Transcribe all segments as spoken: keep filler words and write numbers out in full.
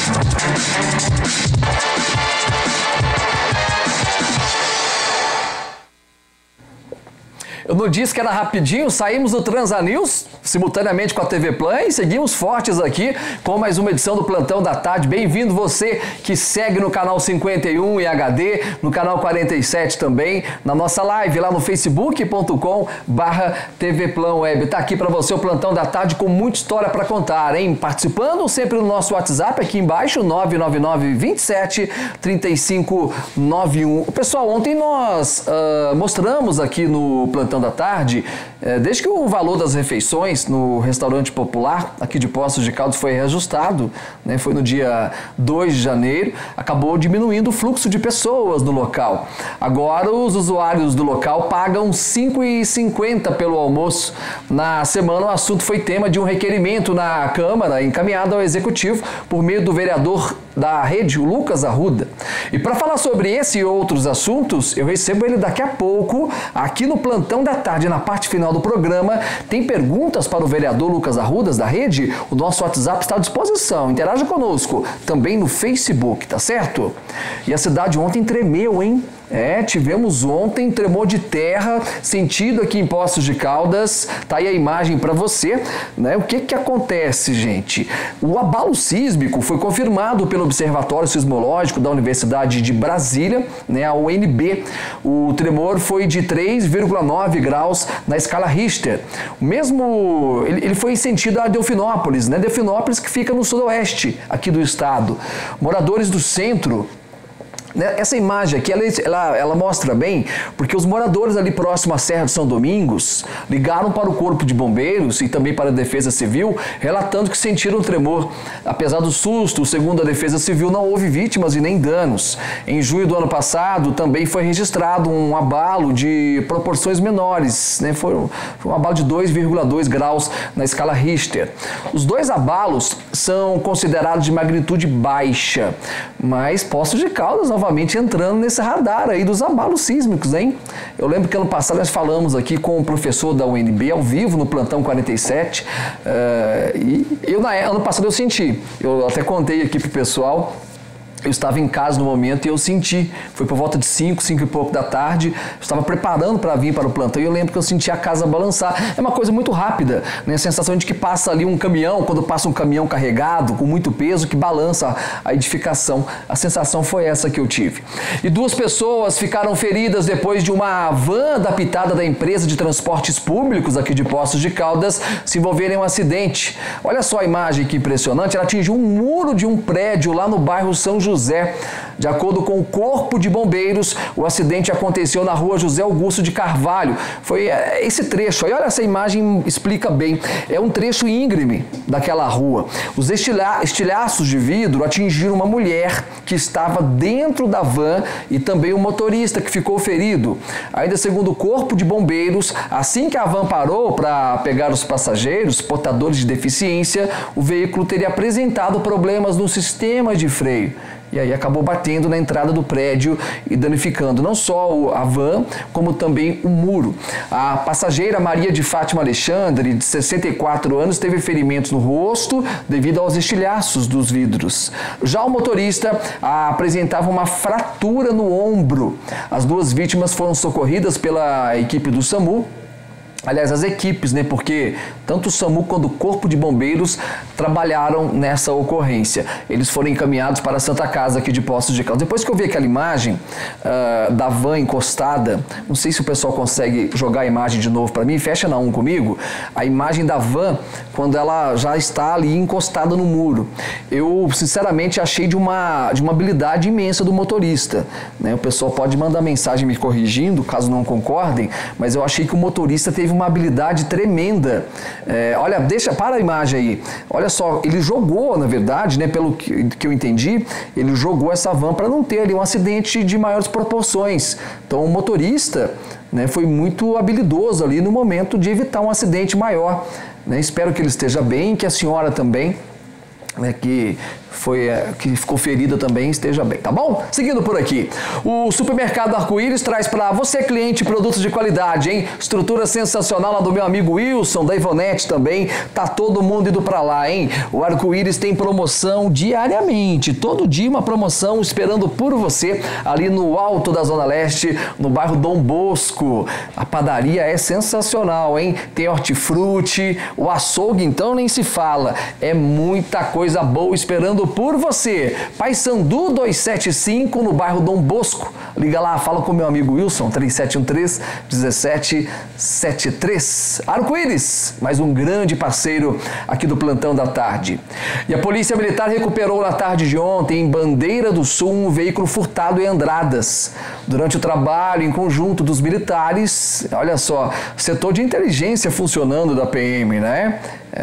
Eu não disse que era rapidinho, saímos do Transanews, simultaneamente com a T V Plan, e seguimos fortes aqui com mais uma edição do Plantão da Tarde. Bem-vindo você que segue no canal cinquenta e um em H D, no canal quarenta e sete também, na nossa live lá no facebook ponto com barra T V Plan Web. Tá aqui para você o Plantão da Tarde com muita história para contar, hein? Participando sempre no nosso WhatsApp aqui embaixo, nove nove nove, vinte e sete, trinta e cinco, noventa e um. Pessoal, ontem nós uh, mostramos aqui no Plantão da Tarde, eh, desde que o valor das refeições no restaurante popular aqui de Poços de Caldas foi reajustado, né, foi no dia dois de janeiro, acabou diminuindo o fluxo de pessoas no local. Agora os usuários do local pagam cinco reais e cinquenta centavos pelo almoço. Na semana o assunto foi tema de um requerimento na Câmara encaminhado ao Executivo por meio do vereador da rede, o Lucas Arruda. E para falar sobre esse e outros assuntos, eu recebo ele daqui a pouco aqui no Plantão da Tarde, na parte final do programa. Tem perguntas para o vereador Lucas Arrudas da rede? O nosso WhatsApp está à disposição. Interaja conosco também no Facebook, tá certo? E a cidade ontem tremeu, hein? É, tivemos ontem tremor de terra sentido aqui em Poços de Caldas. Tá aí a imagem para você, né? O que que acontece, gente? O abalo sísmico foi confirmado pelo Observatório Sismológico da Universidade de Brasília, né, a U N B. O tremor foi de três vírgula nove graus na escala Richter. O mesmo, ele, ele foi em sentido a Delfinópolis, né? Delfinópolis que fica no sudoeste aqui do estado. Moradores do centro. Essa imagem aqui, ela, ela, ela mostra bem, porque os moradores ali próximo à Serra de São Domingos ligaram para o Corpo de Bombeiros e também para a Defesa Civil, relatando que sentiram o tremor. Apesar do susto, segundo a Defesa Civil, não houve vítimas e nem danos. Em junho do ano passado, também foi registrado um abalo de proporções menores, né? Foi, um, foi um abalo de dois vírgula dois graus na escala Richter. Os dois abalos são considerados de magnitude baixa, mas Poços de Caldas, novamente, novamente entrando nesse radar aí dos abalos sísmicos, hein? Eu lembro que ano passado nós falamos aqui com o professor da U N B ao vivo no Plantão quarenta e sete, uh, e eu, na, ano passado eu senti, eu até contei aqui pro pessoal. Eu estava em casa no momento e eu senti, foi por volta de cinco, cinco e pouco da tarde, eu estava preparando para vir para o plantão e eu lembro que eu senti a casa balançar. É uma coisa muito rápida, né? A sensação de que passa ali um caminhão, quando passa um caminhão carregado, com muito peso, que balança a edificação. A sensação foi essa que eu tive. E duas pessoas ficaram feridas depois de uma van adaptada da empresa de transportes públicos aqui de Poços de Caldas se envolverem em um acidente. Olha só a imagem que impressionante, ela atingiu um muro de um prédio lá no bairro São José. De acordo com o Corpo de Bombeiros, o acidente aconteceu na rua José Augusto de Carvalho. Foi esse trecho aí, olha, essa imagem explica bem. É um trecho íngreme daquela rua. Os estilha estilhaços de vidro atingiram uma mulher que estava dentro da van e também o motorista que ficou ferido. Ainda segundo o Corpo de Bombeiros, assim que a van parou para pegar os passageiros portadores de deficiência, o veículo teria apresentado problemas no sistema de freio. E aí acabou batendo na entrada do prédio e danificando não só a van, como também o muro. A passageira Maria de Fátima Alexandre, de sessenta e quatro anos, teve ferimentos no rosto devido aos estilhaços dos vidros. Já o motorista apresentava uma fratura no ombro. As duas vítimas foram socorridas pela equipe do SAMU. Aliás, as equipes, né? Porque tanto o SAMU quanto o Corpo de Bombeiros trabalharam nessa ocorrência. Eles foram encaminhados para a Santa Casa aqui de Poços de Caldas. Depois que eu vi aquela imagem uh, da van encostada, não sei se o pessoal consegue jogar a imagem de novo para mim, fecha na um comigo, a imagem da van quando ela já está ali encostada no muro. Eu, sinceramente, achei de uma, de uma habilidade imensa do motorista, né? O pessoal pode mandar mensagem me corrigindo, caso não concordem, mas eu achei que o motorista teve uma habilidade tremenda. É, olha, deixa, para a imagem aí. Olha só, ele jogou, na verdade, né, pelo que, que eu entendi, ele jogou essa van para não ter ali um acidente de maiores proporções. Então o motorista, né, foi muito habilidoso ali no momento de evitar um acidente maior, né? Espero que ele esteja bem, que a senhora também, né, que foi, é, que ficou ferida também esteja bem, tá bom? Seguindo por aqui, o Supermercado Arco-Íris traz para você, cliente, produtos de qualidade, hein? Estrutura sensacional lá do meu amigo Wilson, da Ivonete também, tá todo mundo indo para lá, hein? O Arco-Íris tem promoção diariamente, todo dia uma promoção esperando por você, ali no alto da Zona Leste, no bairro Dom Bosco. A padaria é sensacional, hein? Tem hortifruti, o açougue então nem se fala, é muita coisa boa esperando por você. Paysandu duzentos e setenta e cinco no bairro Dom Bosco. Liga lá, fala com meu amigo Wilson, três sete um três, um sete sete três. Arco-Íris, mais um grande parceiro aqui do Plantão da Tarde. E a Polícia Militar recuperou na tarde de ontem, em Bandeira do Sul, um veículo furtado em Andradas. Durante o trabalho em conjunto dos militares, olha só, setor de inteligência funcionando da P M, né?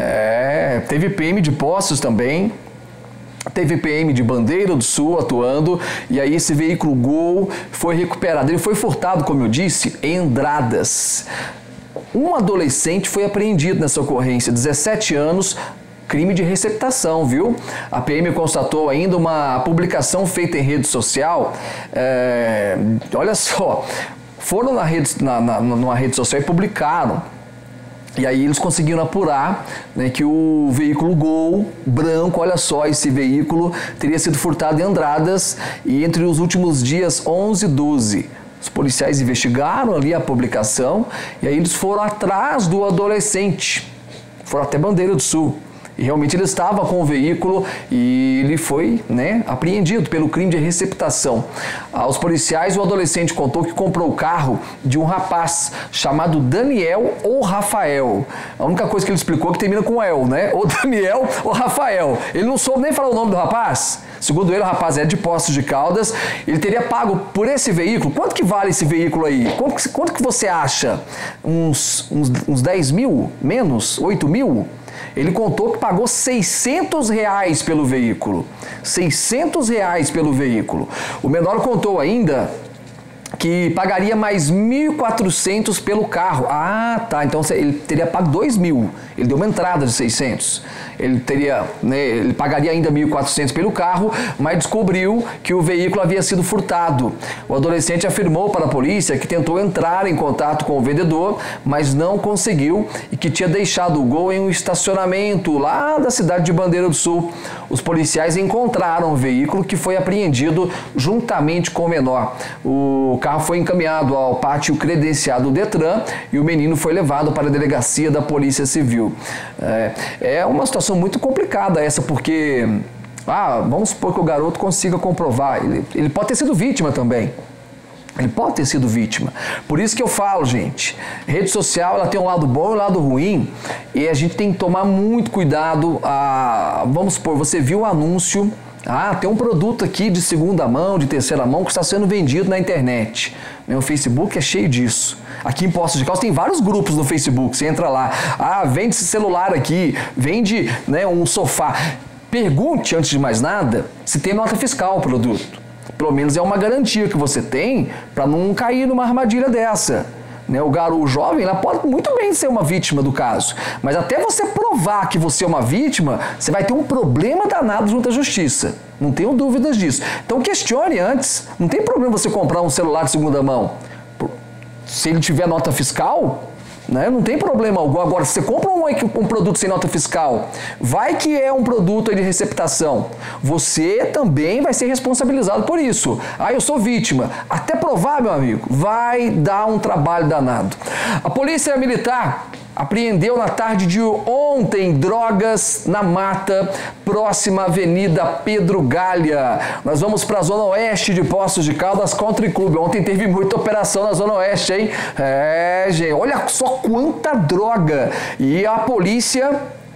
É, teve P M de Poços também. Teve P M de Bandeira do Sul atuando, e aí esse veículo Gol foi recuperado. Ele foi furtado, como eu disse, em Andradas. Um adolescente foi apreendido nessa ocorrência, dezessete anos, crime de receptação, viu? A P M constatou ainda uma publicação feita em rede social. É, olha só, foram na rede, na, na, numa rede social e publicaram. E aí eles conseguiram apurar, né, que o veículo Gol branco, olha só, esse veículo teria sido furtado em Andradas e entre os últimos dias onze e doze. Os policiais investigaram ali a publicação e aí eles foram atrás do adolescente, foram até Bandeira do Sul. E realmente ele estava com o veículo e ele foi, né, apreendido pelo crime de receptação. Aos policiais, o adolescente contou que comprou o carro de um rapaz chamado Daniel ou Rafael. A única coisa que ele explicou é que termina com El, né? Ou Daniel ou Rafael. Ele não soube nem falar o nome do rapaz. Segundo ele, o rapaz é de Poços de Caldas. Ele teria pago por esse veículo. Quanto que vale esse veículo aí? Quanto que, quanto que você acha? Uns, uns, uns dez mil? Menos? oito mil? Ele contou que pagou seiscentos reais pelo veículo. seiscentos reais pelo veículo. O menor contou ainda que pagaria mais mil e quatrocentos pelo carro. Ah, tá. Então ele teria pago dois mil. Ele deu uma entrada de seiscentos. Ele teria, né, ele pagaria ainda mil e quatrocentos pelo carro, mas descobriu que o veículo havia sido furtado. O adolescente afirmou para a polícia que tentou entrar em contato com o vendedor, mas não conseguiu e que tinha deixado o Gol em um estacionamento lá da cidade de Bandeira do Sul. Os policiais encontraram o veículo, que foi apreendido juntamente com o menor. O carro foi encaminhado ao pátio credenciado do Detran e o menino foi levado para a delegacia da Polícia Civil. É, é uma situação muito complicada essa, porque ah, vamos supor que o garoto consiga comprovar. Ele, ele pode ter sido vítima também. Ele pode ter sido vítima. Por isso que eu falo, gente, rede social ela tem um lado bom e um lado ruim, e a gente tem que tomar muito cuidado. Ah, vamos supor, você viu um anúncio. Ah, tem um produto aqui de segunda mão, de terceira mão, que está sendo vendido na internet. O Facebook é cheio disso. Aqui em Poços de Caldas tem vários grupos no Facebook, você entra lá. Ah, vende esse celular aqui, vende, né, um sofá. Pergunte, antes de mais nada, se tem nota fiscal o produto. Pelo menos é uma garantia que você tem para não cair numa armadilha dessa. Né, o garoto, o jovem, ela pode muito bem ser uma vítima do caso, mas até você provar que você é uma vítima, você vai ter um problema danado junto à justiça. Não tenho dúvidas disso. Então questione antes. Não tem problema você comprar um celular de segunda mão. Se ele tiver nota fiscal, né, não tem problema algum. Agora, se você compra um, um produto sem nota fiscal, vai que é um produto de receptação, você também vai ser responsabilizado por isso. Ah, eu sou vítima. Até provar, meu amigo, vai dar um trabalho danado. A Polícia Militar apreendeu na tarde de ontem drogas na mata, próxima à Avenida Pedro Galha. Nós vamos para a Zona Oeste de Poços de Caldas Country Club. Ontem teve muita operação na Zona Oeste, hein? É, gente, olha só quanta droga. E a polícia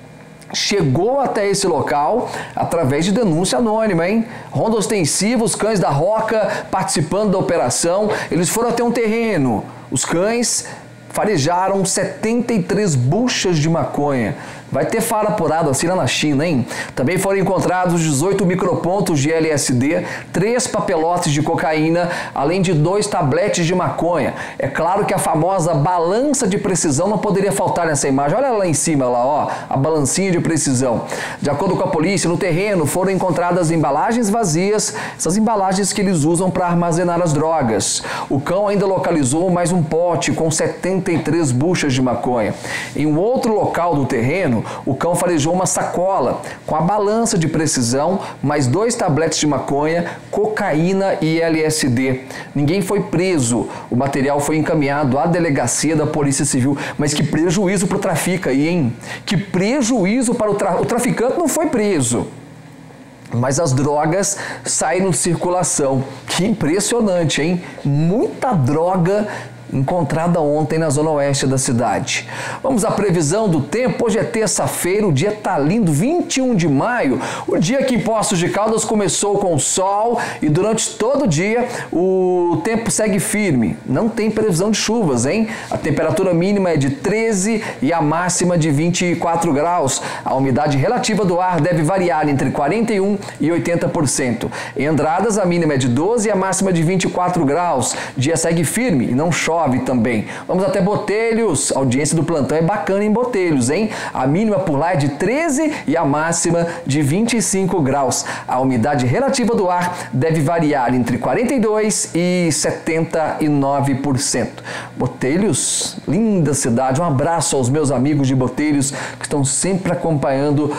chegou até esse local através de denúncia anônima, hein? Ronda ostensiva, os cães da Roca participando da operação. Eles foram até um terreno. Os cães farejaram setenta e três buchas de maconha. Vai ter fara apurada assim lá na China, hein? Também foram encontrados dezoito micropontos de L S D, três papelotes de cocaína, além de dois tabletes de maconha. É claro que a famosa balança de precisão não poderia faltar nessa imagem. Olha lá em cima, lá, ó, a balancinha de precisão. De acordo com a polícia, no terreno foram encontradas embalagens vazias, essas embalagens que eles usam para armazenar as drogas. O cão ainda localizou mais um pote com setenta e três buchas de maconha. Em um outro local do terreno, o cão farejou uma sacola com a balança de precisão, mais dois tabletes de maconha, cocaína e L S D. Ninguém foi preso. O material foi encaminhado à delegacia da Polícia Civil. Mas que prejuízo para o trafica aí, hein? Que prejuízo para o, tra... o traficante não foi preso. Mas as drogas saíram de circulação. Que impressionante, hein? Muita droga encontrada ontem na zona oeste da cidade. Vamos à previsão do tempo. Hoje é terça-feira, o dia tá lindo, vinte e um de maio, o dia que em Poços de Caldas começou com sol e durante todo o dia o tempo segue firme. Não tem previsão de chuvas, hein? A temperatura mínima é de treze e a máxima de vinte e quatro graus. A umidade relativa do ar deve variar entre quarenta e um e oitenta por cento. Em Andradas, a mínima é de doze e a máxima de vinte e quatro graus. O dia segue firme e não chove também. Vamos até Botelhos. A audiência do plantão é bacana em Botelhos, hein? A mínima por lá é de treze e a máxima de vinte e cinco graus. A umidade relativa do ar deve variar entre quarenta e dois e setenta e nove por cento. Botelhos, linda cidade. Um abraço aos meus amigos de Botelhos que estão sempre acompanhando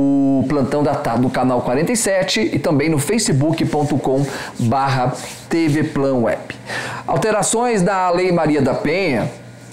o plantão da tarde no canal quarenta e sete e também no facebook ponto com barra T V Plan Web. Alterações da Lei Maria da Penha,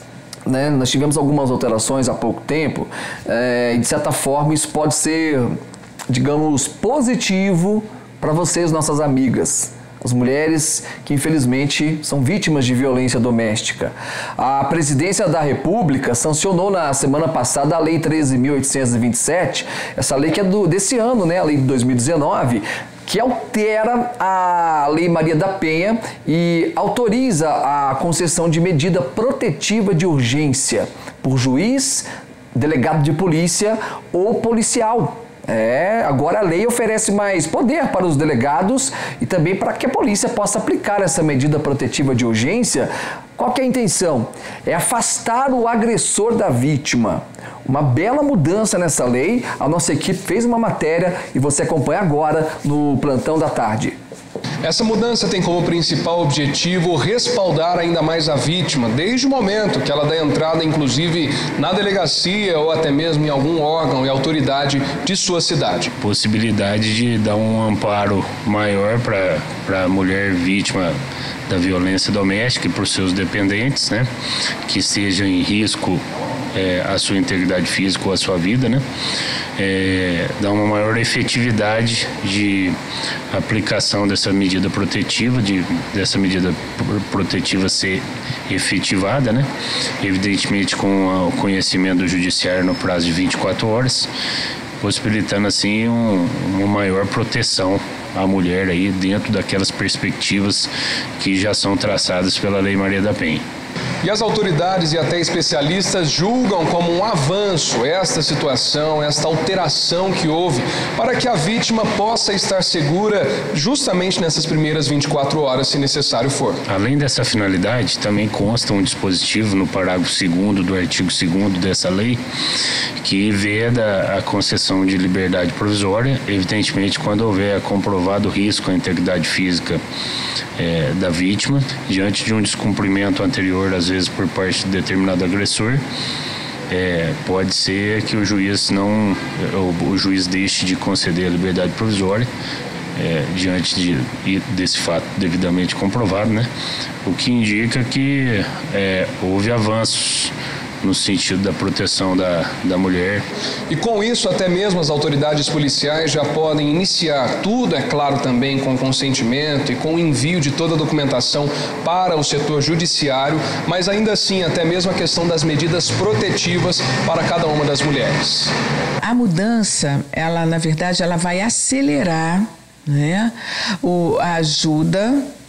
né? Nós tivemos algumas alterações há pouco tempo, é, e de certa forma isso pode ser, digamos, positivo para vocês, nossas amigas, as mulheres que infelizmente são vítimas de violência doméstica. A Presidência da República sancionou na semana passada a Lei treze mil oitocentos e vinte e sete, essa lei que é do, desse ano, né? A Lei de dois mil e dezenove, que altera a Lei Maria da Penha e autoriza a concessão de medida protetiva de urgência por juiz, delegado de polícia ou policial. É, agora a lei oferece mais poder para os delegados e também para que a polícia possa aplicar essa medida protetiva de urgência. Qual que é a intenção? É afastar o agressor da vítima. Uma bela mudança nessa lei. A nossa equipe fez uma matéria e você acompanha agora no Plantão da Tarde. Essa mudança tem como principal objetivo respaldar ainda mais a vítima, desde o momento que ela dá entrada, inclusive, na delegacia ou até mesmo em algum órgão e autoridade de sua cidade. Possibilidade de dar um amparo maior para a mulher vítima da violência doméstica e por seus dependentes, né, que estejam em risco é, a sua integridade física ou a sua vida, né, é, dá uma maior efetividade de aplicação dessa medida protetiva, de, dessa medida protetiva ser efetivada, né, evidentemente com o conhecimento do judiciário no prazo de vinte e quatro horas, possibilitando assim um, uma maior proteção à mulher aí dentro daquelas perspectivas que já são traçadas pela Lei Maria da Penha. E as autoridades e até especialistas julgam como um avanço esta situação, esta alteração que houve, para que a vítima possa estar segura justamente nessas primeiras vinte e quatro horas, se necessário for. Além dessa finalidade, também consta um dispositivo no parágrafo segundo do artigo segundo dessa lei, que veda a concessão de liberdade provisória, evidentemente quando houver comprovado risco à integridade física é, da vítima, diante de um descumprimento anterior, às vezes por parte de determinado agressor, é, pode ser que o juiz não, o, o juiz deixe de conceder a liberdade provisória é, diante de, desse fato devidamente comprovado, né? O que indica que é, houve avanços no sentido da proteção da, da mulher. E com isso, até mesmo as autoridades policiais já podem iniciar, tudo é claro também com consentimento e com o envio de toda a documentação para o setor judiciário, mas ainda assim até mesmo a questão das medidas protetivas para cada uma das mulheres. A mudança, ela na verdade, ela vai acelerar, né, o, a ajuda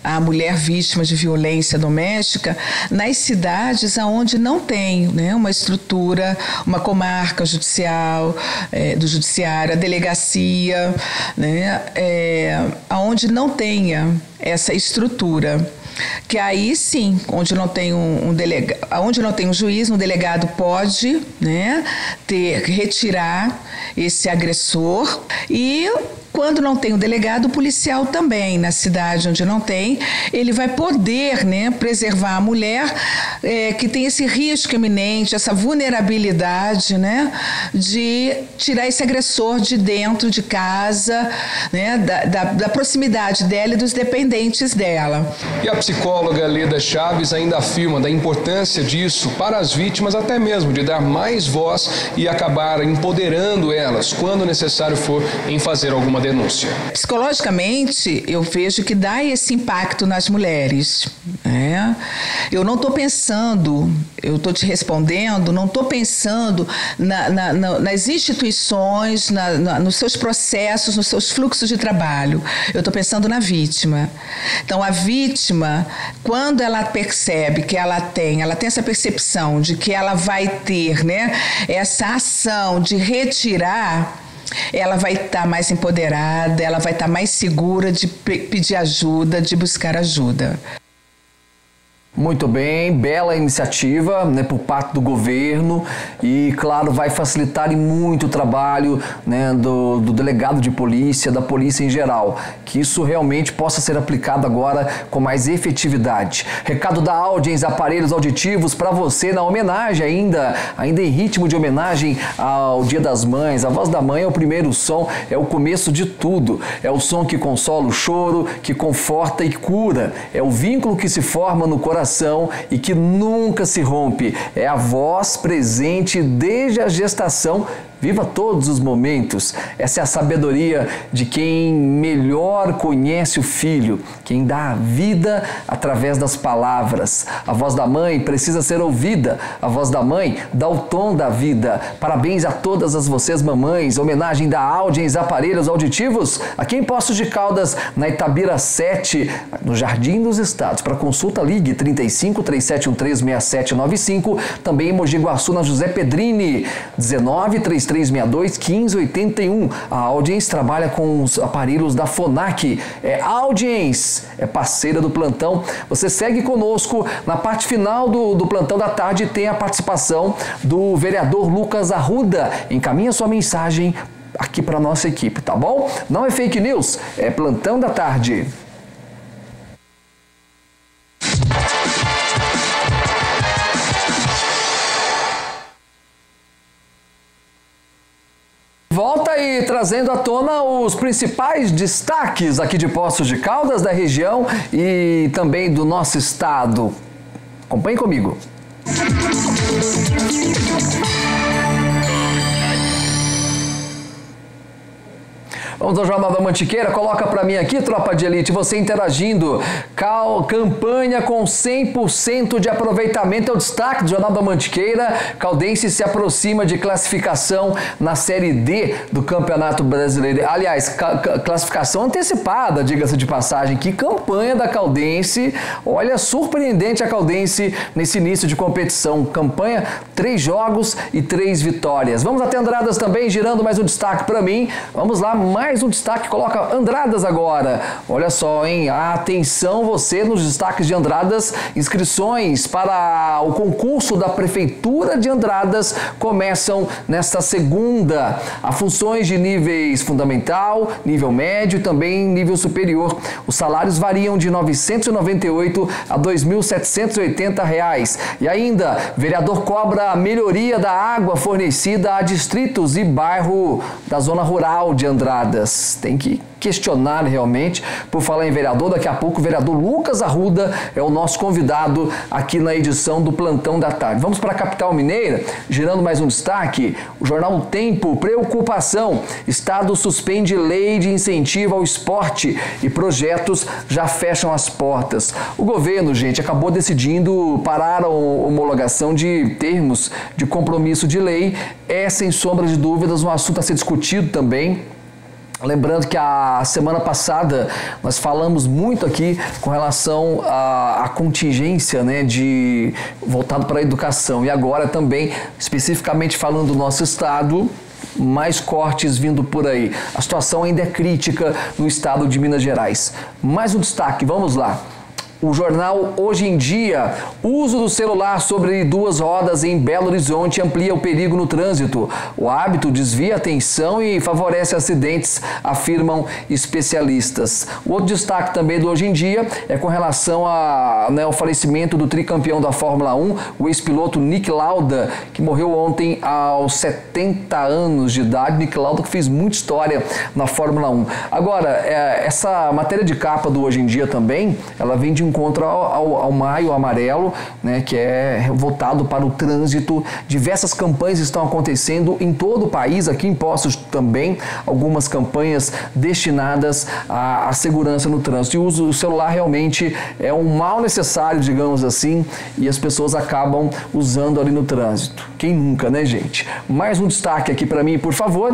a mulher vítima de violência doméstica nas cidades onde não tem, né, uma estrutura, uma comarca judicial, é, do judiciário, a delegacia, né, é, onde não tenha essa estrutura. Que aí sim, onde não tem um, um delega, onde não tem um juiz, um delegado pode, né, ter, retirar esse agressor. E quando não tem o delegado, o policial também, na cidade onde não tem, ele vai poder, né, preservar a mulher é, que tem esse risco iminente, essa vulnerabilidade, né, de tirar esse agressor de dentro de casa, né, da, da, da proximidade dela e dos dependentes dela. E a psicóloga Leda Chaves ainda afirma da importância disso para as vítimas, até mesmo de dar mais voz e acabar empoderando elas, quando necessário for, em fazer alguma denúncia. Psicologicamente, eu vejo que dá esse impacto nas mulheres, né? Eu não estou pensando, eu estou te respondendo, não estou pensando na, na, na, nas instituições, na, na, nos seus processos, nos seus fluxos de trabalho. Eu estou pensando na vítima. Então, a vítima, quando ela percebe que ela tem, ela tem essa percepção de que ela vai ter, né, essa ação de retirar, ela vai estar mais empoderada, ela vai estar mais segura de pedir ajuda, de buscar ajuda. Muito bem, bela iniciativa, né, por parte do governo e, claro, vai facilitar muito o trabalho, né, do, do delegado de polícia, da polícia em geral, que isso realmente possa ser aplicado agora com mais efetividade. Recado da Audiens Aparelhos Auditivos para você na homenagem ainda, ainda em ritmo de homenagem ao Dia das Mães. A voz da mãe é o primeiro som, é o começo de tudo. É o som que consola o choro, que conforta e cura. É o vínculo que se forma no coração e que nunca se rompe. É a voz presente desde a gestação. Viva todos os momentos. Essa é a sabedoria de quem melhor conhece o filho, quem dá a vida através das palavras. A voz da mãe precisa ser ouvida. A voz da mãe dá o tom da vida. Parabéns a todas as vocês, mamães. Homenagem da Audiens Aparelhos Auditivos, aqui em Poços de Caldas, na Itabira sete, no Jardim dos Estados. Para consulta, ligue trinta e cinco, três sete um três, seis sete nove cinco. Também em Mogi Guaçu, na José Pedrini, dezenove, trinta e três sessenta e dois, quinze oitenta e um. A Audiens trabalha com os aparelhos da Fonac. É Audiens, é parceira do plantão. Você segue conosco. Na parte final do, do plantão da tarde tem a participação do vereador Lucas Arruda. Encaminha sua mensagem aqui para a nossa equipe, tá bom? Não é fake news, é plantão da tarde. Volta aí, trazendo à tona os principais destaques aqui de Poços de Caldas, da região e também do nosso estado. Acompanhe comigo. Vamos ao Jornal da Mantiqueira, coloca para mim aqui, tropa de elite, você interagindo. Cal, campanha com cem por cento de aproveitamento é o destaque do Jornal da Mantiqueira. Caldense se aproxima de classificação na Série D do Campeonato Brasileiro. Aliás, ca classificação antecipada, diga-se de passagem. Que campanha da Caldense. Olha, surpreendente a Caldense nesse início de competição. Campanha, três jogos e três vitórias. Vamos até Andradas também, girando mais um destaque para mim. Vamos lá, mais Mais um destaque, coloca Andradas agora. Olha só, hein? Atenção você nos destaques de Andradas. Inscrições para o concurso da Prefeitura de Andradas começam nesta segunda. Há funções de níveis fundamental, nível médio e também nível superior. Os salários variam de novecentos e noventa e oito a dois mil setecentos e oitenta reais. E ainda, vereador cobra a melhoria da água fornecida a distritos e bairro da zona rural de Andradas. Tem que questionar realmente. Por falar em vereador, daqui a pouco o vereador Lucas Arruda é o nosso convidado aqui na edição do Plantão da Tarde. Vamos para a capital mineira, girando mais um destaque. O jornal O Tempo, preocupação. Estado suspende lei de incentivo ao esporte e projetos já fecham as portas. O governo, gente, acabou decidindo parar a homologação de termos de compromisso de lei. É, sem sombra de dúvidas, um assunto a ser discutido também. Lembrando que a semana passada nós falamos muito aqui com relação à, à contingência, né, de, voltado para a educação. E agora também, especificamente falando do nosso estado, mais cortes vindo por aí. A situação ainda é crítica no estado de Minas Gerais. Mais um destaque, vamos lá. O jornal Hoje em Dia, uso do celular sobre duas rodas em Belo Horizonte amplia o perigo no trânsito. O hábito desvia a atenção e favorece acidentes, afirmam especialistas. O outro destaque também do Hoje em Dia é com relação a, né, ao falecimento do tricampeão da Fórmula um, o ex-piloto Nick Lauda, que morreu ontem aos setenta anos de idade. Nick Lauda que fez muita história na Fórmula um. Agora, é, essa matéria de capa do Hoje em Dia também, ela vem de encontro ao, ao, ao Maio Amarelo, né, que é voltado para o trânsito. Diversas campanhas estão acontecendo em todo o país, aqui em Poços também, algumas campanhas destinadas à, à segurança no trânsito. E o uso do celular realmente é um mal necessário, digamos assim, e as pessoas acabam usando ali no trânsito. Quem nunca, né, gente? Mais um destaque aqui para mim, por favor.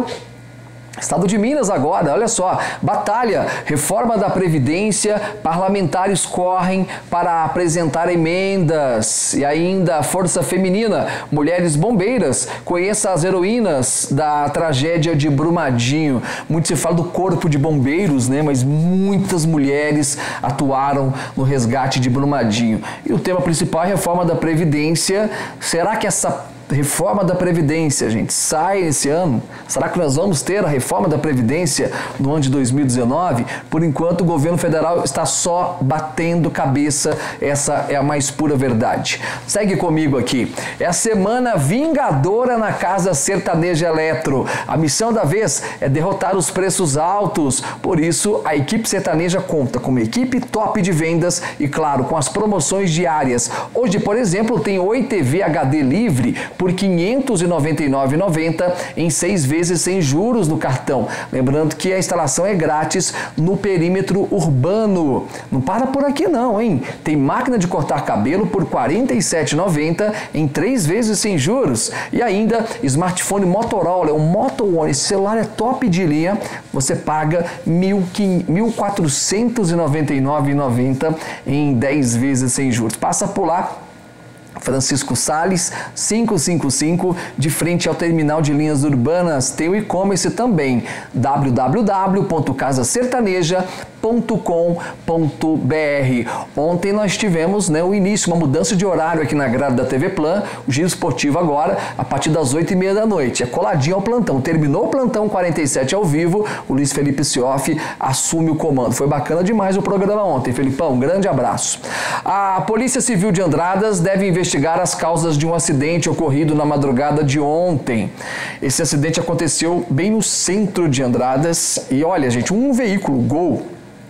Estado de Minas agora, olha só, batalha, reforma da Previdência, parlamentares correm para apresentar emendas. E ainda Força Feminina, mulheres bombeiras, conheça as heroínas da tragédia de Brumadinho. Muito se fala do corpo de bombeiros, né? Mas muitas mulheres atuaram no resgate de Brumadinho. E o tema principal é a reforma da Previdência. Será que essa reforma da Previdência, gente, sai esse ano? Será que nós vamos ter a reforma da Previdência no ano de dois mil e dezenove? Por enquanto, o governo federal está só batendo cabeça. Essa é a mais pura verdade. Segue comigo aqui. É a semana vingadora na Casa Sertaneja Eletro. A missão da vez é derrotar os preços altos. Por isso, a equipe sertaneja conta com uma equipe top de vendas e, claro, com as promoções diárias. Hoje, por exemplo, tem Oi T V H D livre por quinhentos e noventa e nove reais e noventa centavos em seis vezes sem juros no cartão. Lembrando que a instalação é grátis no perímetro urbano. Não para por aqui não, hein? Tem máquina de cortar cabelo por quarenta e sete reais e noventa centavos em três vezes sem juros. E ainda smartphone Motorola, é um Moto One. Esse celular é top de linha. Você paga mil quatrocentos e noventa e nove reais e noventa centavos em dez vezes sem juros. Passa por lá. Francisco Salles, quinhentos e cinquenta e cinco, de frente ao terminal de linhas urbanas. Tem o e-commerce também, w w w ponto casa sertaneja ponto com ponto b r. Ontem nós tivemos, né, o início, uma mudança de horário aqui na grade da T V Plan, o Giro Esportivo agora, a partir das oito e meia da noite. É coladinho ao plantão. Terminou o plantão quarenta e sete ao vivo, o Luiz Felipe Sioff assume o comando. Foi bacana demais o programa ontem, Felipão, um grande abraço. A Polícia Civil de Andradas deve investigar as causas de um acidente ocorrido na madrugada de ontem. Esse acidente aconteceu bem no centro de Andradas e olha, gente, um veículo Gol,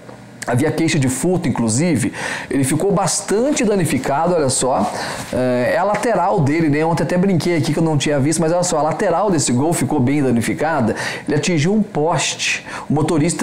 havia queixa de furto, inclusive, ele ficou bastante danificado, olha só, é a lateral dele, né? Ontem até brinquei aqui que eu não tinha visto, mas olha só, a lateral desse Gol ficou bem danificada, ele atingiu um poste, o motorista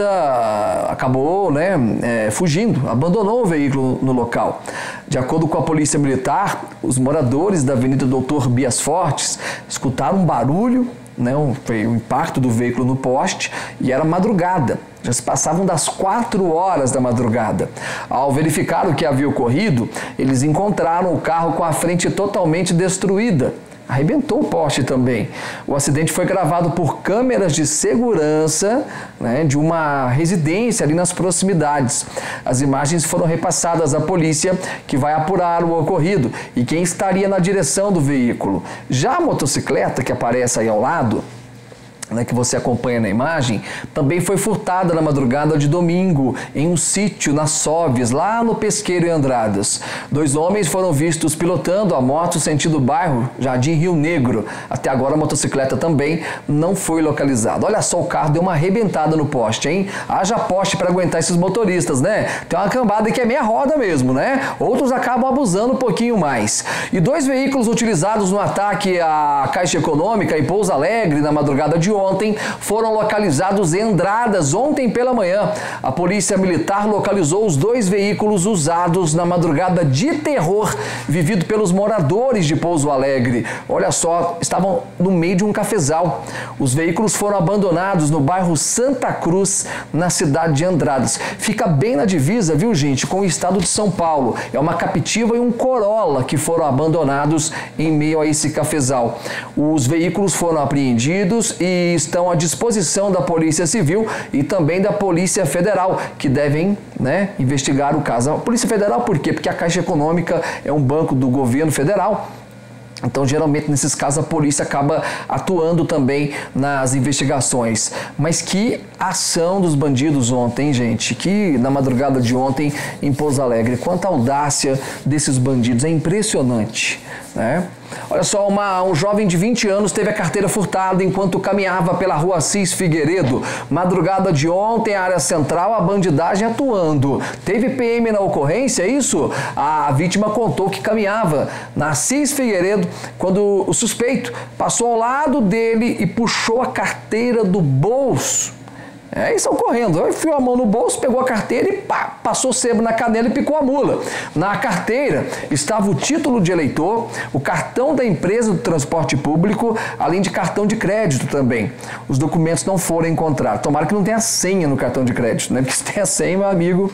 acabou, né, é, fugindo, abandonou o veículo no local. De acordo com a Polícia Militar, os moradores da Avenida Doutor Bias Fortes escutaram um barulho, né, um, foi o impacto do veículo no poste e era madrugada. Já se passavam das quatro horas da madrugada. Ao verificar o que havia ocorrido, eles encontraram o carro com a frente totalmente destruída. Arrebentou o poste também. O acidente foi gravado por câmeras de segurança, né, de uma residência ali nas proximidades. As imagens foram repassadas à polícia, que vai apurar o ocorrido e quem estaria na direção do veículo. Já a motocicleta que aparece aí ao lado, né, que você acompanha na imagem, também foi furtada na madrugada de domingo em um sítio na Soves, lá no Pesqueiro em Andradas. Dois homens foram vistos pilotando a moto sentido bairro Jardim Rio Negro. Até agora a motocicleta também não foi localizada. Olha só, o carro deu uma arrebentada no poste, hein? Haja poste para aguentar esses motoristas, né? Tem uma cambada que é meia roda mesmo, né? Outros acabam abusando um pouquinho mais. E dois veículos utilizados no ataque à Caixa Econômica em Pouso Alegre na madrugada de ontem foram localizados em Andradas ontem pela manhã. A Polícia Militar localizou os dois veículos usados na madrugada de terror vivido pelos moradores de Pouso Alegre. Olha só, estavam no meio de um cafezal. Os veículos foram abandonados no bairro Santa Cruz, na cidade de Andradas. Fica bem na divisa, viu, gente, com o estado de São Paulo. É uma Captiva e um Corolla que foram abandonados em meio a esse cafezal. Os veículos foram apreendidos e estão à disposição da Polícia Civil e também da Polícia Federal, que devem, né, investigar o caso. A Polícia Federal por quê? Porque a Caixa Econômica é um banco do governo federal. Então, geralmente, nesses casos, a polícia acaba atuando também nas investigações. Mas que ação dos bandidos ontem, gente. Que na madrugada de ontem em Pouso Alegre. Quanta audácia desses bandidos. É impressionante, né? Olha só, uma, um jovem de vinte anos teve a carteira furtada enquanto caminhava pela rua Assis Figueiredo. Madrugada de ontem, área central, a bandidagem atuando. Teve P M na ocorrência, é isso? A vítima contou que caminhava na Assis Figueiredo quando o suspeito passou ao lado dele e puxou a carteira do bolso. É, eles estão correndo. Enfiou a mão no bolso, pegou a carteira e pá, passou sebo na canela e picou a mula. Na carteira estava o título de eleitor, o cartão da empresa do transporte público, além de cartão de crédito também. Os documentos não foram encontrados. Tomara que não tenha senha no cartão de crédito, né? Porque se tem a senha, meu amigo,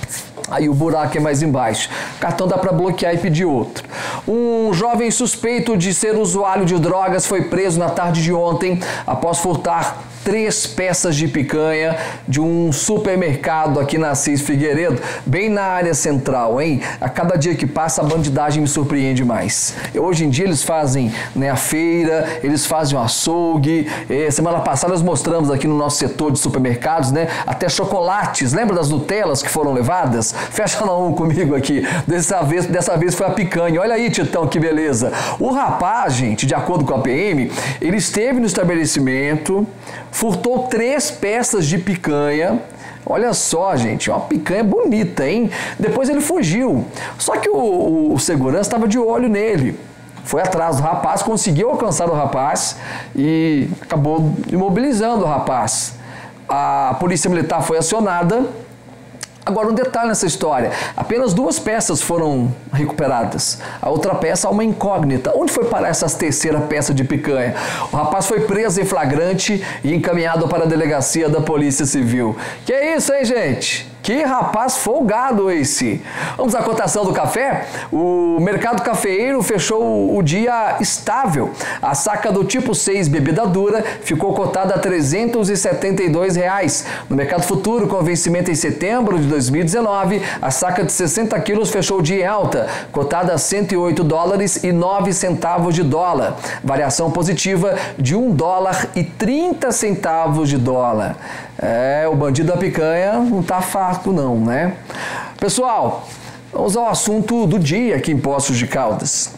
aí o buraco é mais embaixo. O cartão dá para bloquear e pedir outro. Um jovem suspeito de ser usuário de drogas foi preso na tarde de ontem após furtar três peças de picanha de um supermercado aqui na Assis Figueiredo, bem na área central, hein? A cada dia que passa, a bandidagem me surpreende mais. Hoje em dia eles fazem, né, a feira, eles fazem o açougue. E, semana passada nós mostramos aqui no nosso setor de supermercados, né, até chocolates. Lembra das Nutellas que foram levadas? Fecha na um comigo aqui. Dessa vez, dessa vez foi a picanha. Olha aí, Titão, que beleza. O rapaz, gente, de acordo com a P M, ele esteve no estabelecimento, furtou três peças de picanha. Olha só, gente, uma picanha bonita, hein? Depois ele fugiu. Só que o, o, o segurança estava de olho nele. Foi atrás do rapaz, conseguiu alcançar o rapaz e acabou imobilizando o rapaz. A polícia militar foi acionada. Agora, um detalhe nessa história, apenas duas peças foram recuperadas. A outra peça é uma incógnita. Onde foi parar essa terceira peça de picanha? O rapaz foi preso em flagrante e encaminhado para a delegacia da Polícia Civil. Que é isso, hein, gente? Que rapaz folgado esse! Vamos à cotação do café? O mercado cafeeiro fechou o dia estável. A saca do tipo seis bebida dura ficou cotada a trezentos e setenta e dois reais. No mercado futuro, com vencimento em setembro de dois mil e dezenove, a saca de sessenta quilos fechou o dia em alta, cotada a cento e oito dólares e nove centavos de dólar. Variação positiva de um dólar e trinta centavos de dólar. É, o bandido da picanha não tá farto não, né? Pessoal, vamos ao assunto do dia aqui em Poços de Caldas.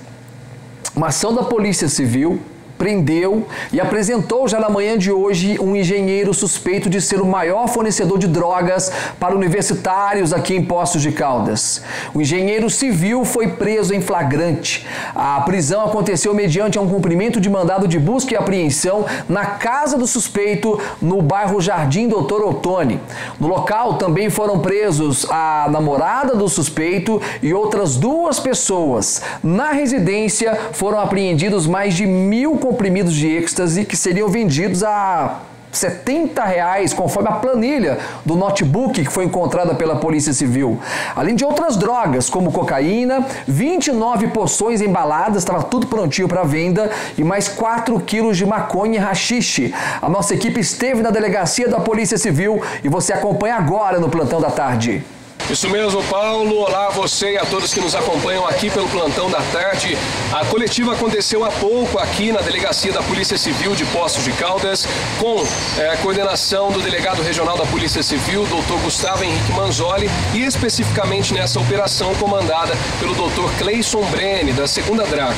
Uma ação da Polícia Civil prendeu e apresentou já na manhã de hoje um engenheiro suspeito de ser o maior fornecedor de drogas para universitários aqui em Poços de Caldas. O engenheiro civil foi preso em flagrante. A prisão aconteceu mediante um cumprimento de mandado de busca e apreensão na casa do suspeito no bairro Jardim Doutor Ottoni. No local também foram presos a namorada do suspeito e outras duas pessoas. Na residência foram apreendidos mais de mil comprimidos de êxtase que seriam vendidos a setenta reais, conforme a planilha do notebook que foi encontrada pela Polícia Civil. Além de outras drogas, como cocaína, vinte e nove porções embaladas, estava tudo prontinho para venda, e mais quatro quilos de maconha e haxixe. A nossa equipe esteve na delegacia da Polícia Civil e você acompanha agora no Plantão da Tarde. Isso mesmo, Paulo. Olá a você e a todos que nos acompanham aqui pelo Plantão da Tarde. A coletiva aconteceu há pouco aqui na Delegacia da Polícia Civil de Poços de Caldas, com é, a coordenação do delegado regional da Polícia Civil, doutor Gustavo Henrique Manzoli, e especificamente nessa operação comandada pelo doutor Cleison Brene, da segunda Draco.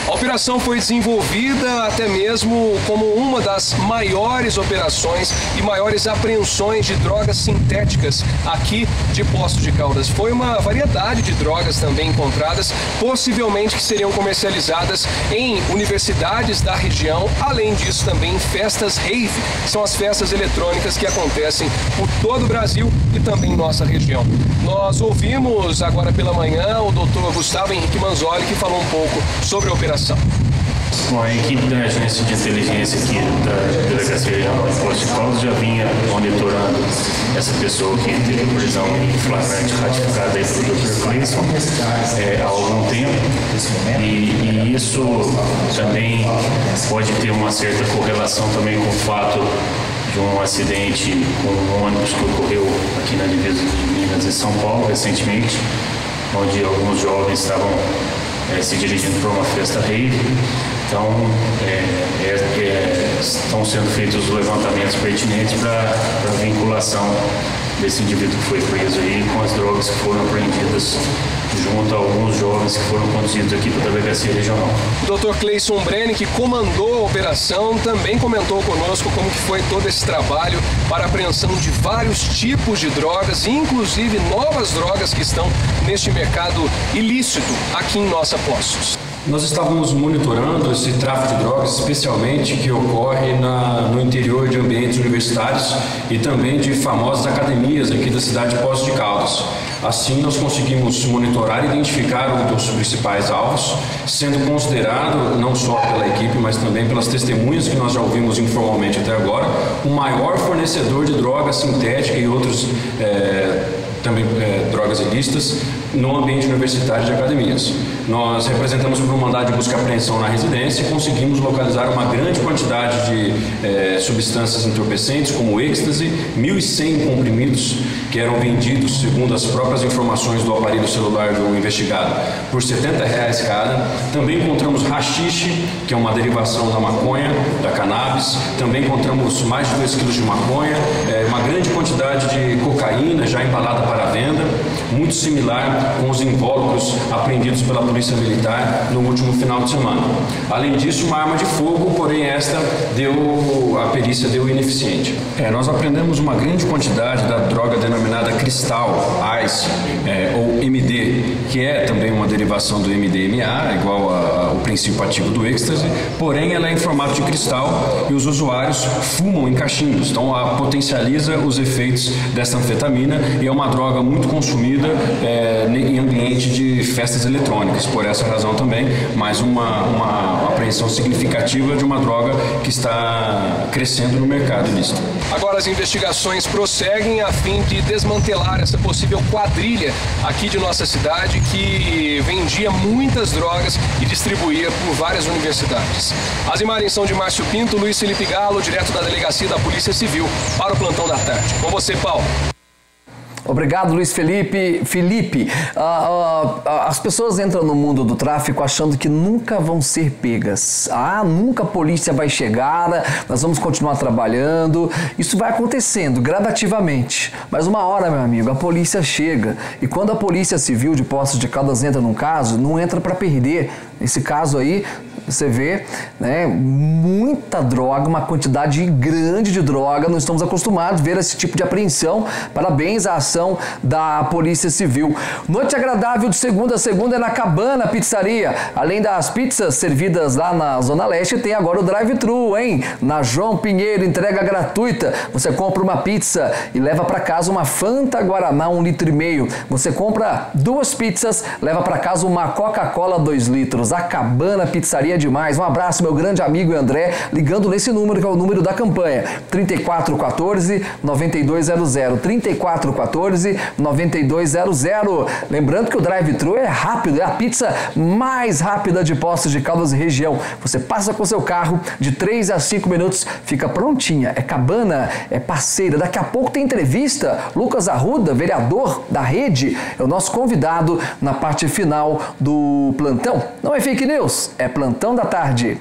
A operação foi desenvolvida até mesmo como uma das maiores operações e maiores apreensões de drogas sintéticas aqui de Poços de Caldas. Foi uma variedade de drogas também encontradas, possivelmente que seriam comercializadas em universidades da região, além disso também em festas rave, que são as festas eletrônicas que acontecem por todo o Brasil e também em nossa região. Nós ouvimos agora pela manhã o doutor Gustavo Henrique Manzoli, que falou um pouco sobre a operação. Bom, a equipe da agência de inteligência aqui da Delegacia Regional de Poços de Caldas já vinha monitorando essa pessoa que teve prisão em flagrante ratificada aí pelo doutor Cleison é, há algum tempo, e, e isso também pode ter uma certa correlação também com o fato de um acidente com um ônibus que ocorreu aqui na divisa de Minas e São Paulo recentemente, onde alguns jovens estavam é, se dirigindo para uma festa rave. Então, é, é, é, estão sendo feitos os levantamentos pertinentes para a vinculação desse indivíduo que foi preso aí com as drogas que foram apreendidas junto a alguns jovens que foram conduzidos aqui para a Delegacia Regional. O doutor Cleison Brenner, que comandou a operação, também comentou conosco como que foi todo esse trabalho para a apreensão de vários tipos de drogas, inclusive novas drogas que estão neste mercado ilícito aqui em nossa Poços. Nós estávamos monitorando esse tráfico de drogas, especialmente que ocorre na, no interior de ambientes universitários e também de famosas academias aqui da cidade de Poços de Caldas. Assim, nós conseguimos monitorar e identificar um dos principais alvos, sendo considerado, não só pela equipe, mas também pelas testemunhas que nós já ouvimos informalmente até agora, o maior fornecedor de droga sintética e outros é, também é, drogas ilícitas no ambiente universitário de academias. Nós representamos por um mandado de busca e apreensão na residência e conseguimos localizar uma grande quantidade de é, substâncias entorpecentes, como êxtase, mil e cem comprimidos que eram vendidos, segundo as próprias informações do aparelho celular do investigado, por setenta reais cada. Também encontramos haxixe, que é uma derivação da maconha, da cannabis. Também encontramos mais de dois quilos de maconha, é, uma grande quantidade de cocaína já embalada para venda, muito similar com os invólucros apreendidos pela Polícia Militar no último final de semana. Além disso, uma arma de fogo, porém esta deu, a perícia deu ineficiente. É, nós apreendemos uma grande quantidade da droga denominada cristal, ice, é, ou M D, que é também uma derivação do M D M A, igual ao princípio ativo do êxtase, porém ela é em formato de cristal e os usuários fumam em cachimbos, então a potencializa os efeitos dessa anfetamina e é uma droga muito consumida é, em ambiente de festas eletrônicas. Por essa razão também, mais uma, uma apreensão significativa de uma droga que está crescendo no mercado ilícito. Agora as investigações prosseguem a fim de desmantelar essa possível quadrilha aqui de nossa cidade que vendia muitas drogas e distribuía por várias universidades. As imagens são de Márcio Pinto, Luiz Felipe Galo, direto da Delegacia da Polícia Civil, para o Plantão da Tarde. Com você, Paulo. Obrigado, Luiz Felipe. Felipe, uh, uh, as pessoas entram no mundo do tráfico achando que nunca vão ser pegas. Ah, nunca a polícia vai chegar, nós vamos continuar trabalhando. Isso vai acontecendo gradativamente. Mas uma hora, meu amigo, a polícia chega. E quando a Polícia Civil de Poços de Caldas entra num caso, não entra para perder. Nesse caso aí, você vê, né, muita droga, uma quantidade grande de droga. Não estamos acostumados a ver esse tipo de apreensão. Parabéns à ação da Polícia Civil. Noite agradável de segunda a segunda é na Cabana Pizzaria. Além das pizzas servidas lá na Zona Leste, tem agora o drive-thru, hein? Na João Pinheiro, entrega gratuita. Você compra uma pizza e leva para casa uma Fanta Guaraná, um litro e meio. Você compra duas pizzas, leva para casa uma Coca-Cola, dois litros. A Cabana Pizzaria é demais. Um abraço, meu grande amigo André, ligando nesse número que é o número da campanha, trinta e quatro quatorze, noventa e dois zero zero, trinta e quatro quatorze, noventa e dois zero zero. Lembrando que o drive-thru é rápido, é a pizza mais rápida de Poços de Caldas e região. Você passa com seu carro, de três a cinco minutos, fica prontinha. É Cabana, é parceira. Daqui a pouco tem entrevista. Lucas Arruda, vereador da Rede, é o nosso convidado na parte final do plantão. Não é fake news, é Plantão da Tarde.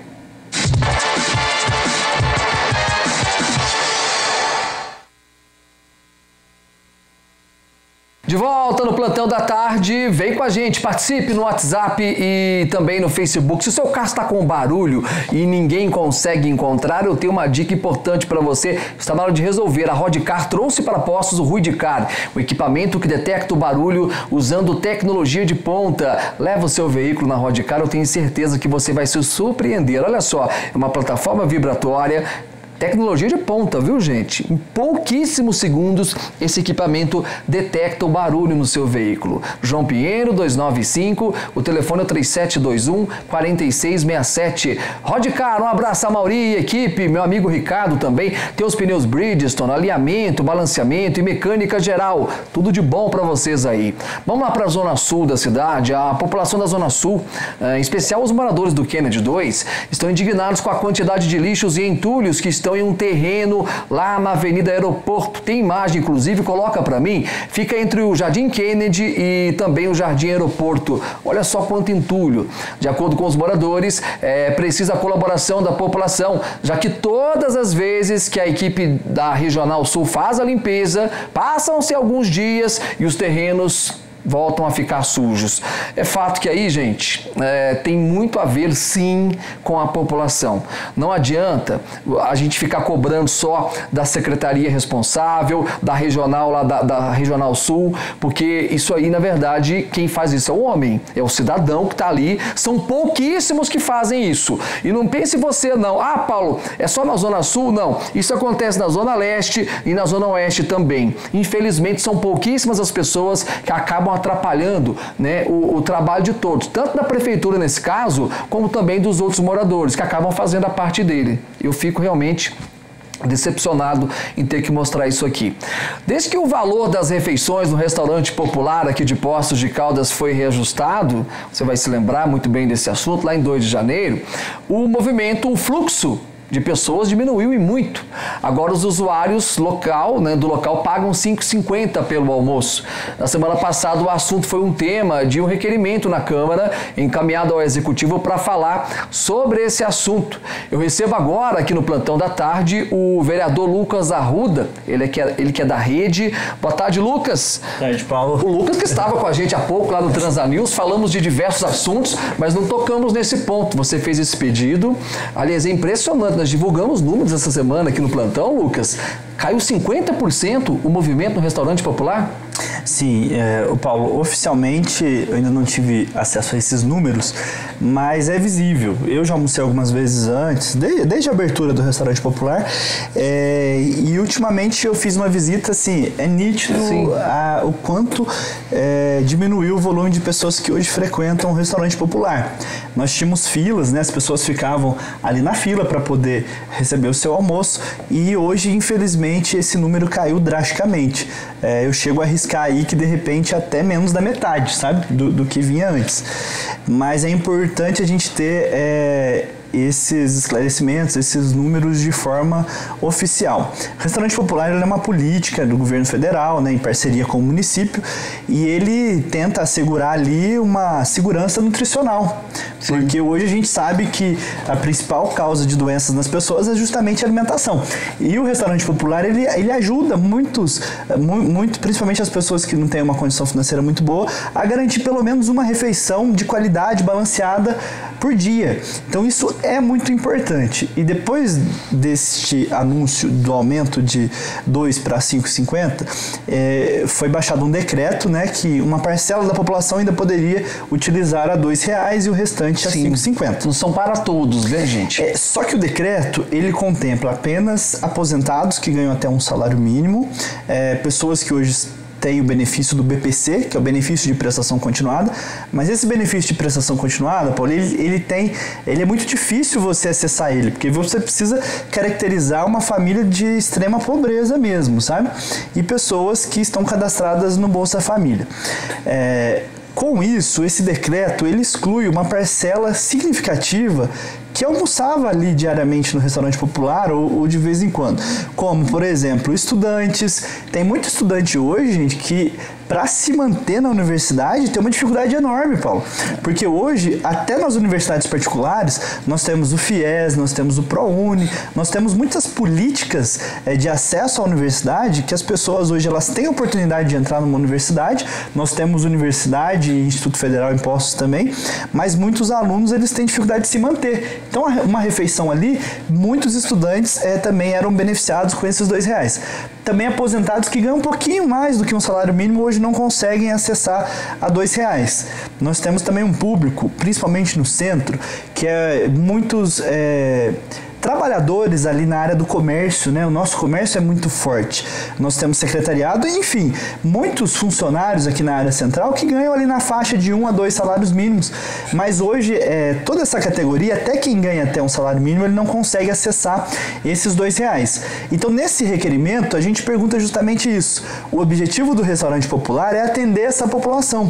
De volta no Plantão da Tarde, vem com a gente, participe no WhatsApp e também no Facebook. Se o seu carro está com barulho e ninguém consegue encontrar, eu tenho uma dica importante para você. Está na hora de resolver. A Rodcar trouxe para postos o Ruidcar, um equipamento que detecta o barulho usando tecnologia de ponta. Leva o seu veículo na Rodcar, eu tenho certeza que você vai se surpreender. Olha só, é uma plataforma vibratória, tecnologia de ponta, viu, gente? Em pouquíssimos segundos, esse equipamento detecta o barulho no seu veículo. João Pinheiro, duzentos e noventa e cinco, o telefone é três sete dois um, quatro seis seis sete. Rodcar, um abraço a Mauri, equipe, meu amigo Ricardo também. Tem os pneus Bridgestone, alinhamento, balanceamento e mecânica geral. Tudo de bom para vocês aí. Vamos lá para a zona sul da cidade. A população da zona sul, em especial os moradores do Kennedy dois, estão indignados com a quantidade de lixos e entulhos que estão em um terreno lá na Avenida Aeroporto. Tem imagem, inclusive, coloca para mim. Fica entre o Jardim Kennedy e também o Jardim Aeroporto. Olha só quanto entulho. De acordo com os moradores, é, precisa a colaboração da população, já que todas as vezes que a equipe da Regional Sul faz a limpeza, passam-se alguns dias e os terrenos voltam a ficar sujos. É fato que aí, gente, é, tem muito a ver, sim, com a população. Não adianta a gente ficar cobrando só da secretaria responsável, da regional lá da, da Regional Sul, porque isso aí, na verdade, quem faz isso é o homem, é o cidadão que está ali. São pouquíssimos que fazem isso. E não pense você, não. Ah, Paulo, é só na Zona Sul? Não. Isso acontece na Zona Leste e na Zona Oeste também. Infelizmente, são pouquíssimas as pessoas que acabam atrapalhando, né, o, o trabalho de todos, tanto da prefeitura nesse caso, como também dos outros moradores, que acabam fazendo a parte dele. Eu fico realmente decepcionado em ter que mostrar isso aqui. Desde que o valor das refeições no restaurante popular aqui de Poços de Caldas foi reajustado, você vai se lembrar muito bem desse assunto, lá em dois de janeiro, o movimento, o fluxo de pessoas diminuiu e muito. Agora os usuários local, né, do local pagam cinco reais e cinquenta centavos pelo almoço. Na semana passada o assunto foi um tema de um requerimento na Câmara encaminhado ao Executivo para falar sobre esse assunto. Eu recebo agora aqui no Plantão da Tarde o vereador Lucas Arruda, ele é que é, ele que é da Rede. Boa tarde, Lucas. Boa tarde, Paulo. O Lucas que estava com a gente há pouco lá no Transanews, falamos de diversos assuntos, mas não tocamos nesse ponto. Você fez esse pedido, aliás, é impressionante. Nós divulgamos números essa semana aqui no Plantão, Lucas. Caiu cinquenta por cento o movimento no restaurante popular? Sim, é, o Paulo, oficialmente eu ainda não tive acesso a esses números, mas é visível. Eu já almocei algumas vezes antes, de, desde a abertura do restaurante popular, é, e ultimamente eu fiz uma visita, assim, é nítido a, o quanto é, diminuiu o volume de pessoas que hoje frequentam o restaurante popular. Nós tínhamos filas, né, as pessoas ficavam ali na fila para poder receber o seu almoço, e hoje, infelizmente, esse número caiu drasticamente. É, eu chego a arriscar aí que de repente até menos da metade, sabe, do, do que vinha antes. Mas é importante a gente ter é, esses esclarecimentos, esses números de forma oficial. O restaurante popular ele é uma política do governo federal, né, em parceria com o município, e ele tenta assegurar ali uma segurança nutricional. Sim. Porque hoje a gente sabe que a principal causa de doenças nas pessoas é justamente a alimentação. E o restaurante popular ele, ele ajuda muitos, muito, principalmente as pessoas que não têm uma condição financeira muito boa, a garantir pelo menos uma refeição de qualidade balanceada por dia. Então isso é muito importante. E depois deste anúncio do aumento de dois para cinco reais e cinquenta centavos, é, foi baixado um decreto, né, que uma parcela da população ainda poderia utilizar a dois reais e o restante a cinco reais e cinquenta centavos. Não são para todos, né, gente? É, só que o decreto, ele contempla apenas aposentados que ganham até um salário mínimo, é, pessoas que hoje tem o benefício do B P C, que é o benefício de prestação continuada, mas esse benefício de prestação continuada, Paulo, ele, ele tem, ele é muito difícil você acessar ele, porque você precisa caracterizar uma família de extrema pobreza mesmo, sabe? E pessoas que estão cadastradas no Bolsa Família. É, com isso, esse decreto, ele exclui uma parcela significativa que almoçava ali diariamente no restaurante popular ou, ou de vez em quando. Como, por exemplo, estudantes. Tem muito estudante hoje, gente, que para se manter na universidade tem uma dificuldade enorme, Paulo. Porque hoje, até nas universidades particulares, nós temos o FIES, nós temos o ProUni, nós temos muitas políticas é, de acesso à universidade que as pessoas hoje elas têm a oportunidade de entrar numa universidade. Nós temos universidade e Instituto Federal em Poços também, mas muitos alunos eles têm dificuldade de se manter. Então, uma refeição ali, muitos estudantes é, também eram beneficiados com esses dois reais. Também aposentados que ganham um pouquinho mais do que um salário mínimo hoje não conseguem acessar a dois reais. Nós temos também um público, principalmente no centro, que é muitos é, trabalhadores ali na área do comércio, né? O nosso comércio é muito forte. Nós temos secretariado, enfim, muitos funcionários aqui na área central que ganham ali na faixa de um a dois salários mínimos. Mas hoje, é, toda essa categoria, até quem ganha até um salário mínimo, ele não consegue acessar esses dois reais. Então, nesse requerimento, a gente pergunta justamente isso. O objetivo do restaurante popular é atender essa população.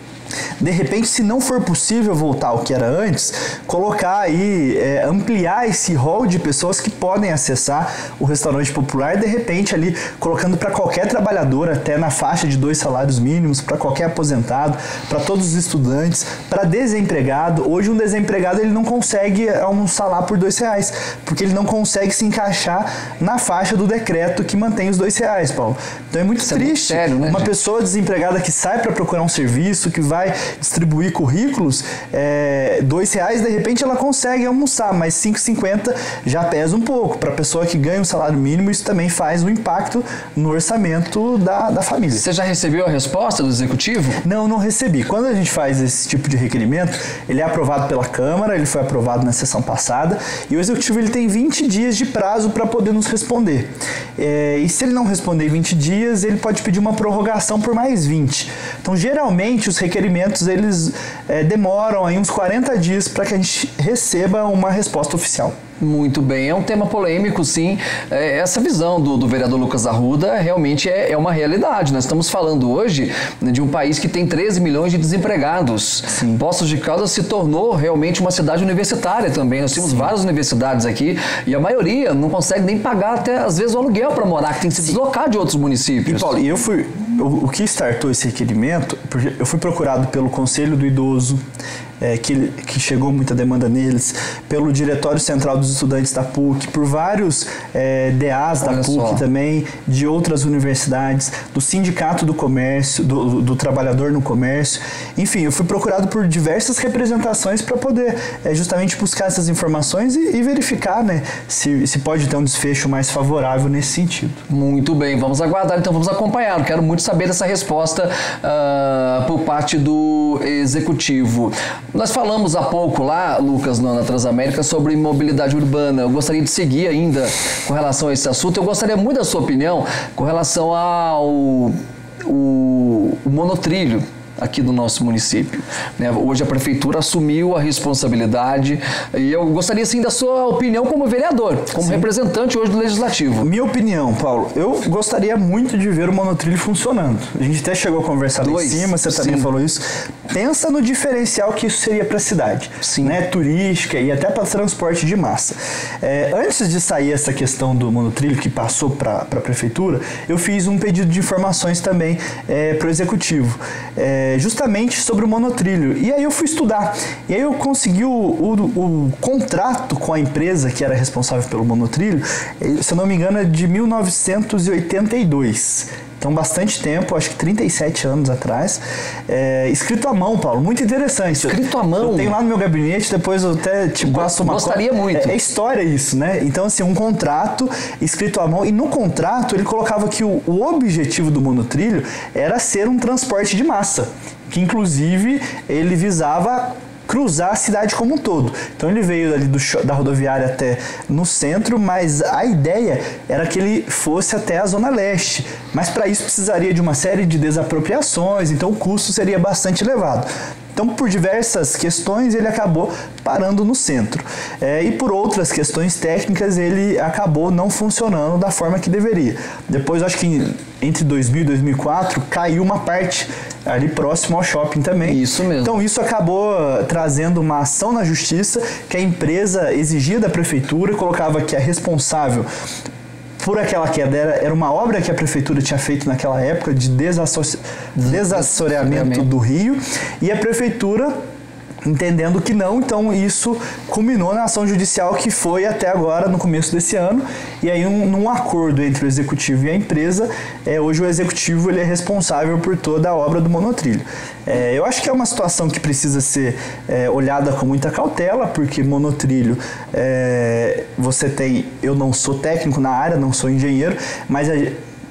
De repente, se não for possível voltar ao que era antes, colocar aí, é, ampliar esse rol de pessoas que podem acessar o restaurante popular, de repente ali colocando para qualquer trabalhador, até na faixa de dois salários mínimos, para qualquer aposentado, para todos os estudantes, para desempregado. Hoje um desempregado ele não consegue almoçar lá por dois reais, porque ele não consegue se encaixar na faixa do decreto que mantém os dois reais, Paulo. Então é muito Isso triste, é muito sério, né, uma gente? pessoa desempregada que sai para procurar um serviço, que vai distribuir currículos, é, dois reais, de repente ela consegue almoçar, mas cinco e cinquenta já pesa um pouco. Para a pessoa que ganha um salário mínimo, isso também faz um impacto no orçamento da, da família. Você já recebeu a resposta do Executivo? Não, não recebi. Quando a gente faz esse tipo de requerimento, ele é aprovado pela Câmara, ele foi aprovado na sessão passada, e o Executivo ele tem vinte dias de prazo para poder nos responder. É, e se ele não responder em vinte dias, ele pode pedir uma prorrogação por mais vinte. Então, geralmente, os requerimentos eles é, demoram aí uns quarenta dias para que a gente receba uma resposta oficial. Muito bem, é um tema polêmico, sim. É, essa visão do, do vereador Lucas Arruda realmente é, é uma realidade. Nós estamos falando hoje, né, de um país que tem treze milhões de desempregados. Sim. Poços de Caldas se tornou realmente uma cidade universitária também. Nós temos sim. várias universidades aqui e a maioria não consegue nem pagar até, às vezes, o aluguel para morar, que tem que se deslocar de outros municípios. E, Paulo, eu fui, o, o que startou esse requerimento, porque eu fui procurado pelo Conselho do Idoso, É, que, que chegou muita demanda neles, pelo Diretório Central dos Estudantes da P U C, por vários é, D As da Olha P U C só. também, de outras universidades, do Sindicato do Comércio, do, do Trabalhador no Comércio. Enfim, eu fui procurado por diversas representações para poder é, justamente buscar essas informações e, e verificar, né, se, se pode ter um desfecho mais favorável nesse sentido. Muito bem, vamos aguardar, então vamos acompanhar. Eu quero muito saber dessa resposta uh, por parte do Executivo. Nós falamos há pouco lá, Lucas, na Transamérica, sobre mobilidade urbana. Eu gostaria de seguir ainda com relação a esse assunto. Eu gostaria muito da sua opinião com relação ao o, o monotrilho aqui do nosso município. Né? Hoje a prefeitura assumiu a responsabilidade e eu gostaria sim da sua opinião como vereador, como sim. representante hoje do Legislativo. Minha opinião, Paulo, eu gostaria muito de ver o monotrilho funcionando. A gente até chegou a conversar lá em cima, você também sim. falou isso. Pensa no diferencial que isso seria para a cidade, sim. né? Turística e até para transporte de massa. É, antes de sair essa questão do monotrilho que passou para a prefeitura, eu fiz um pedido de informações também é, para o Executivo. É, justamente sobre o monotrilho. E aí eu fui estudar. E aí eu consegui o, o, o contrato com a empresa que era responsável pelo monotrilho, se eu não me engano, é de mil novecentos e oitenta e dois. Então, bastante tempo, acho que trinta e sete anos atrás. É, escrito à mão, Paulo, muito interessante. Escrito à mão? Eu tenho lá no meu gabinete, depois eu até te passo uma... Gostaria muito. É, é história isso, né? Então, assim, um contrato escrito à mão. E no contrato, ele colocava que o, o objetivo do monotrilho era ser um transporte de massa. Que, inclusive, ele visava cruzar a cidade como um todo. Então ele veio ali do, da rodoviária até no centro, mas a ideia era que ele fosse até a Zona Leste. Mas para isso precisaria de uma série de desapropriações, então o custo seria bastante elevado. Então, por diversas questões, ele acabou parando no centro. É, e por outras questões técnicas, ele acabou não funcionando da forma que deveria. Depois, acho que entre dois mil e dois mil e quatro, caiu uma parte ali próximo ao shopping também. Isso mesmo. Então, isso acabou trazendo uma ação na justiça que a empresa exigia da prefeitura, colocava que a responsável por aquela queda, era, era uma obra que a prefeitura tinha feito naquela época de desassoci... desassoreamento do rio, e a prefeitura entendendo que não, então isso culminou na ação judicial que foi até agora, no começo desse ano, e aí um, num acordo entre o executivo e a empresa, é, hoje o executivo ele é responsável por toda a obra do monotrilho. É, eu acho que é uma situação que precisa ser é, olhada com muita cautela, porque monotrilho, é, você tem, eu não sou técnico na área, não sou engenheiro, mas a,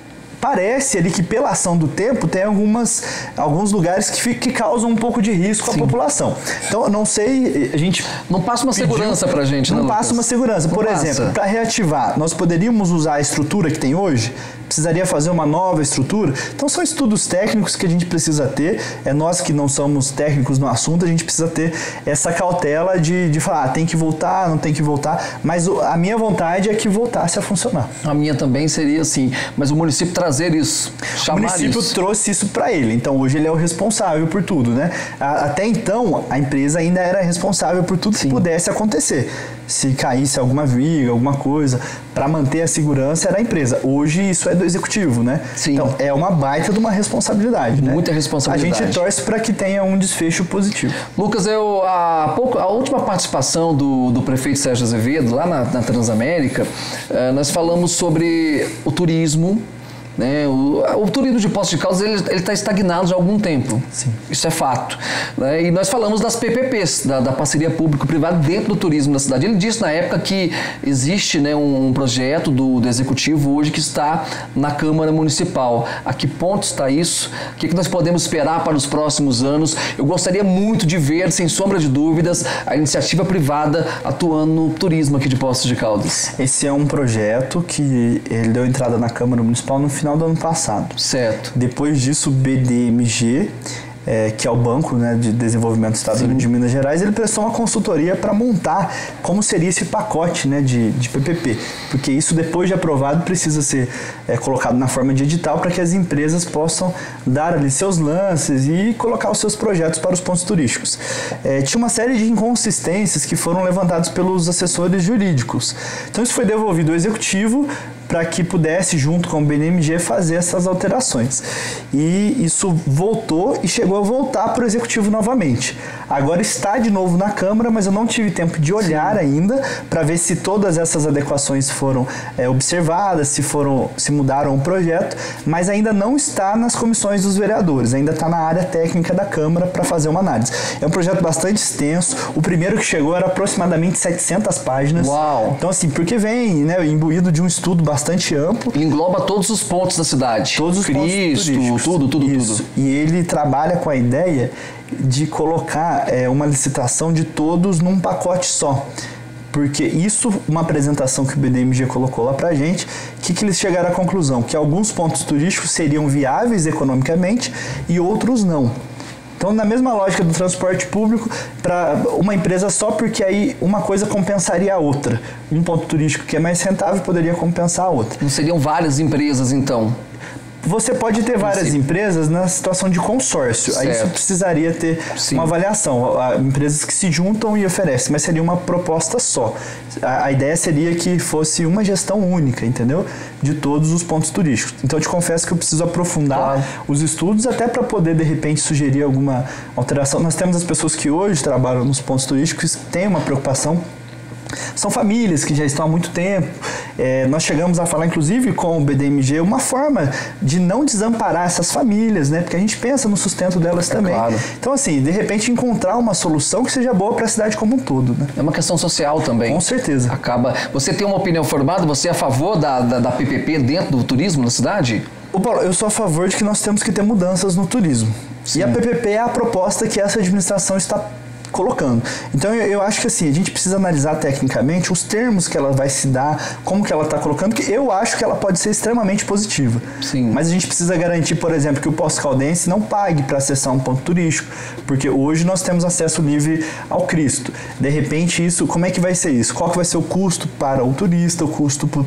parece ali que pela ação do tempo tem algumas, alguns lugares que, que causam um pouco de risco à Sim. população. Então, não sei, a gente... Não passa uma pediu, segurança pra gente, Não né, passa Lucas? uma segurança. Por não exemplo, para reativar, nós poderíamos usar a estrutura que tem hoje? Precisaria fazer uma nova estrutura? Então, são estudos técnicos que a gente precisa ter. É nós que não somos técnicos no assunto, a gente precisa ter essa cautela de, de falar, ah, tem que voltar, não tem que voltar. Mas a minha vontade é que voltasse a funcionar. A minha também seria assim, mas o município trazer isso, chamar O município isso. trouxe isso para ele, então hoje ele é o responsável por tudo, né? Até então, a empresa ainda era responsável por tudo Sim. que pudesse acontecer. Se caísse alguma viga, alguma coisa, para manter a segurança era a empresa. Hoje isso é do executivo, né? Sim. Então é uma baita de uma responsabilidade, né? Muita responsabilidade. A gente torce para que tenha um desfecho positivo. Lucas, eu, há pouco, a última participação do, do prefeito Sérgio Azevedo, lá na, na Transamérica, eh, nós falamos sobre o turismo. Né? O, o turismo de Poços de Caldas ele está estagnado já há algum tempo. Sim. Isso é fato. Né? E nós falamos das P P Ps, da, da parceria público-privada dentro do turismo da cidade. Ele disse na época que existe, né, um, um projeto do, do Executivo hoje que está na Câmara Municipal. A que ponto está isso? O que, que nós podemos esperar para os próximos anos? Eu gostaria muito de ver, sem sombra de dúvidas, a iniciativa privada atuando no turismo aqui de Poços de Caldas. Esse é um projeto que ele deu entrada na Câmara Municipal no final do ano passado. Certo. Depois disso, o B D M G, é, que é o Banco, né, de Desenvolvimento do Estado Sim. de Minas Gerais, ele prestou uma consultoria para montar como seria esse pacote, né, de, de P P P. Porque isso, depois de aprovado, precisa ser é, colocado na forma de edital para que as empresas possam dar ali seus lances e colocar os seus projetos para os pontos turísticos. É, tinha uma série de inconsistências que foram levantadas pelos assessores jurídicos. Então isso foi devolvido ao Executivo para que pudesse, junto com o B N M G, fazer essas alterações. E isso voltou e chegou a voltar para o Executivo novamente. Agora está de novo na Câmara, mas eu não tive tempo de olhar Sim. ainda para ver se todas essas adequações foram é, observadas, se, foram, se mudaram o projeto, mas ainda não está nas comissões dos vereadores, ainda está na área técnica da Câmara para fazer uma análise. É um projeto bastante extenso, o primeiro que chegou era aproximadamente setecentas páginas. Uau! Então assim, porque vem, né, imbuído de um estudo bastante bastante amplo. Ele engloba todos os pontos da cidade. Todos os Cristo, pontos tudo, tudo, Isso. tudo. E ele trabalha com a ideia de colocar é, uma licitação de todos num pacote só. Porque isso, uma apresentação que o B D M G colocou lá pra gente, que, que eles chegaram à conclusão? Que alguns pontos turísticos seriam viáveis economicamente e outros não. Então, na mesma lógica do transporte público, para uma empresa só, porque aí uma coisa compensaria a outra. Um ponto turístico que é mais rentável poderia compensar a outra. Não seriam várias empresas, então? Você pode ter várias Sim. empresas na situação de consórcio. Certo. Aí isso precisaria ter Sim. uma avaliação. Empresas que se juntam e oferecem, mas seria uma proposta só. A, a ideia seria que fosse uma gestão única, entendeu? De todos os pontos turísticos. Então eu te confesso que eu preciso aprofundar claro. os estudos até para poder, de repente, sugerir alguma alteração. Nós temos as pessoas que hoje trabalham nos pontos turísticos que têm uma preocupação. São famílias que já estão há muito tempo. É, nós chegamos a falar, inclusive, com o B D M G, uma forma de não desamparar essas famílias, né? Porque a gente pensa no sustento delas é também. Claro. Então, assim, de repente, encontrar uma solução que seja boa para a cidade como um todo, né? É uma questão social também. Com certeza. Acaba. Você tem uma opinião formada? Você é a favor da, da, da P P P dentro do turismo na cidade? Ô Paulo, eu sou a favor de que nós temos que ter mudanças no turismo. Sim. E a P P P é a proposta que essa administração está colocando. Então eu, eu acho que assim, a gente precisa analisar tecnicamente os termos que ela vai se dar, como que ela está colocando, que eu acho que ela pode ser extremamente positiva. Sim. Mas a gente precisa garantir, por exemplo, que o Poços Caldense não pague para acessar um ponto turístico, porque hoje nós temos acesso livre ao Cristo. De repente isso, como é que vai ser isso? Qual que vai ser o custo para o turista, o custo para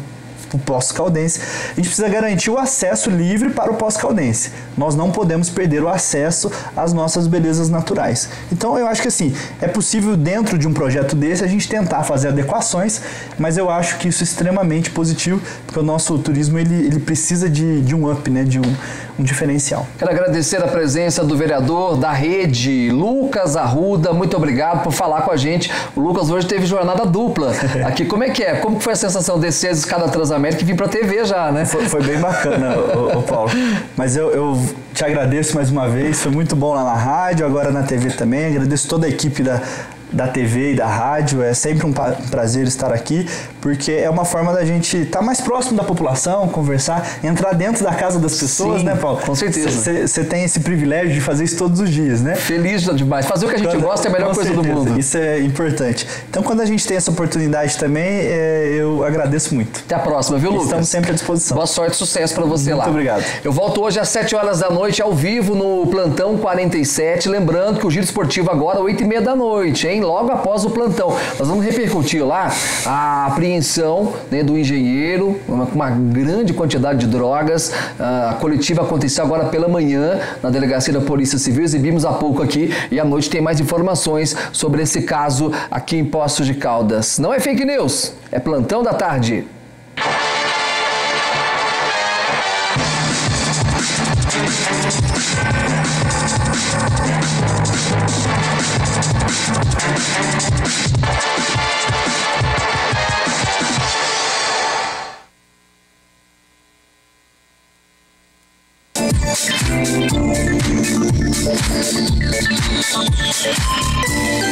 o posto caldense, a gente precisa garantir o acesso livre para o posto caldense. Nós não podemos perder o acesso às nossas belezas naturais. Então eu acho que assim, é possível dentro de um projeto desse a gente tentar fazer adequações, mas eu acho que isso é extremamente positivo, porque o nosso turismo ele, ele precisa de, de um up, né, de um, um diferencial. Quero agradecer a presença do vereador da rede, Lucas Arruda, muito obrigado por falar com a gente. O Lucas hoje teve jornada dupla aqui. Como é que é? Como foi a sensação de descer a escada Transamérica e vir para a T V já, né? Foi, foi bem bacana, ô, ô Paulo. Mas eu, eu te agradeço mais uma vez, foi muito bom lá na rádio, agora na T V também. Agradeço toda a equipe da, da T V e da rádio, é sempre um prazer estar aqui, porque é uma forma da gente estar mais próximo da população, conversar, entrar dentro da casa das pessoas, Sim, né, Paulo? Com certeza. Você tem esse privilégio de fazer isso todos os dias, né? Feliz demais. Fazer o que a gente quando, gosta é a melhor coisa certeza, do mundo. Isso é importante. Então, quando a gente tem essa oportunidade também, é, eu agradeço muito. Até a próxima, viu, Lucas? Estamos sempre à disposição. Boa sorte e sucesso para você muito lá. Muito obrigado. Eu volto hoje às sete horas da noite, ao vivo, no Plantão quarenta e sete. Lembrando que o Giro Esportivo agora, oito e meia da noite, hein? Logo após o plantão. Nós vamos repercutir lá a apreensão, né, do engenheiro, uma, uma grande quantidade de drogas. A coletiva aconteceu agora pela manhã na Delegacia da Polícia Civil, exibimos há pouco aqui, e à noite tem mais informações sobre esse caso aqui em Poços de Caldas. Não é fake news, é Plantão da Tarde. We'll be right back.